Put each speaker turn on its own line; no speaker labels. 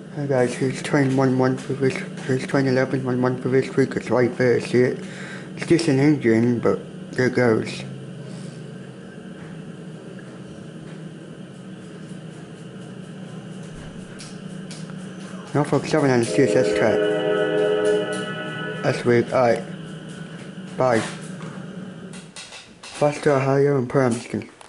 Hi guys, here's 2011 for this. Here's 2011 1 for this week. It's right there. See it? It's just an engine, but there it goes. Norfolk 7 on the CSS track. That's weird. Alright. Bye. Faster, higher, and per